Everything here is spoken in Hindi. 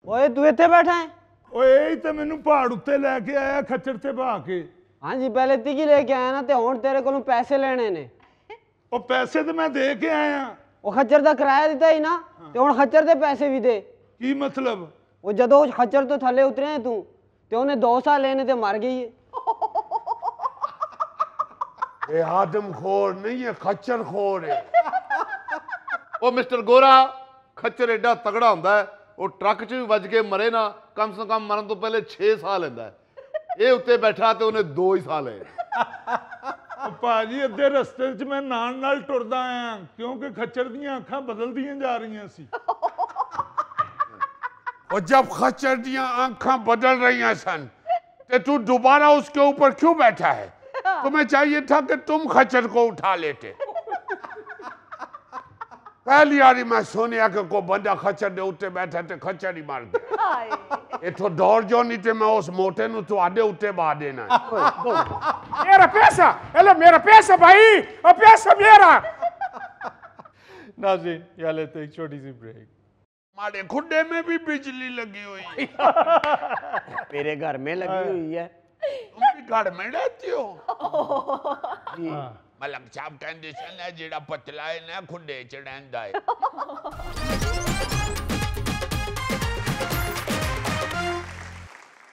ओए तू इत्थे बैठा है? ओए यही तो मैनू पहाड़ उत्ते लैके आया खच्चर ते बहा के। हाँ जी पहले तिकी लेके आया ना, ते हुण तेरे कोलों पैसे लेने ने। ओ पैसे तो मैं दे के आया। वो खच्चर दा किराया दिता ही ना, ते हुण खच्चर दे पैसे भी दे। की मतलब? वो जदों खच्चर तो थले उतरे हैं तू, ते उन्हें 2 साल लेने ते मर गई है। ये आदमखोर नहीं है, खच्चर खोर है। ओ मिस्टर गोरा, खच्चर एडा तगड़ा हुंदा है, वो ट्रक च भी वज के मरे ना, कम से कम मरन तो पहले 6 साल लैंदा है। ये उत्ते बैठा ते उन्हें 2 ही साल है। भाजी अद्धे रस्ते च मैं नाल टुरदा आया क्योंकि खच्चर दियां अखां बदलदियां जा रही सी। और जब खच्चर दियां आंखें बदल रही सन, तो तू दोबारा उसके ऊपर क्यों बैठा है? तुम्हें चाहिए था कि तुम खच्चर को उठा लेते। पहली बारी मैं सुनिया कि कोई बंदा खच्चर दे उत्ते बैठा ते खच्चर ही मार गया। ये तो दौड़ जो नहीं ते मैं उस मोटे नु तो आधे उत्ते बहा देना। मेरा पैसा, हेलो मेरा पैसा भाई, और पैसा मेरा। नाज़रीन यहाँ लेते एक छोटी सी ब्रेक। हमारे खुड्डे में भी बिजली लगी हुई। मेरे घर में लगी हुई है। तुम भी घर में रहती हो? मलक साहब कंडीशन है जेड़ा पतला है ना खुड्डे च रहंदा है।